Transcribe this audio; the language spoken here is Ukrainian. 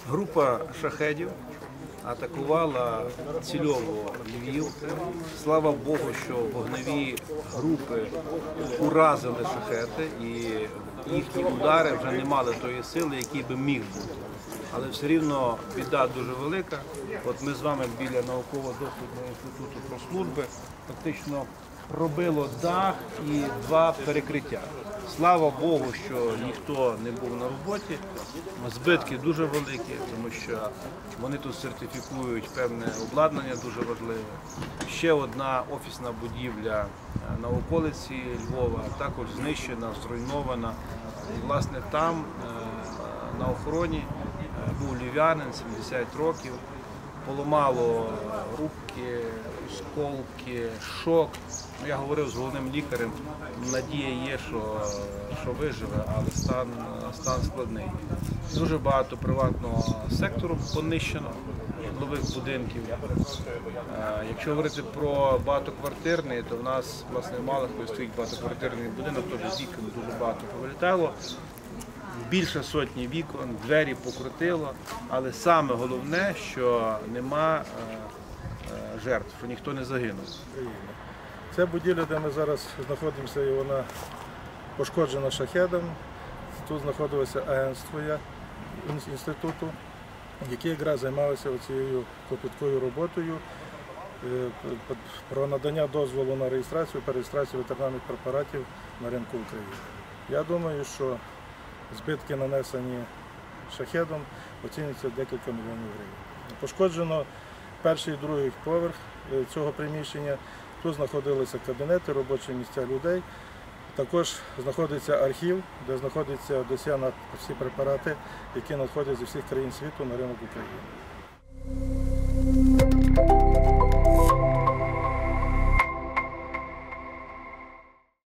Група шахедів атакувала цільово Львів. Слава Богу, що вогневі групи уразили шахеди і їхні удари вже не мали тої сили, який би міг бути. Але все рівно біда дуже велика. От ми з вами біля науково-дослідного інституту прослужби фактично пробило дах і 2 перекриття. Слава Богу, що ніхто не був на роботі. Збитки дуже великі, тому що вони тут сертифікують певне обладнання дуже важливе. Ще одна офісна будівля на околиці Львова також знищена, зруйнована. І, власне, там на охороні був львів'янин, 70 років, поламало руки, осколки, шок. Я говорив з головним лікарем, надія є, що виживе, але стан складний. Дуже багато приватного сектору понищено, житлових будинків. Якщо говорити про багатоквартирний, то в нас, власне, в Малахові стоїть багатоквартирний будинок, теж з вікон дуже багато повилітало. Більше сотні вікон, двері покрутило, але саме головне, що нема жертв, що ніхто не загинув. Ця будівля, де ми зараз знаходимося, і вона пошкоджена шахедом. Тут знаходилося агентство інституту, яке якраз займалося цією копіткою роботою про надання дозволу на реєстрацію, перереєстрацію ветеринарних препаратів на ринку України. Я думаю, що збитки, нанесені шахедом, оцінюються декілька мільйонів гривень. Пошкоджено перший і другий поверх цього приміщення. Тут знаходилися кабінети, робочі місця людей. Також знаходиться архів, де знаходиться досьє на всі препарати, які надходять зі всіх країн світу на ринок України.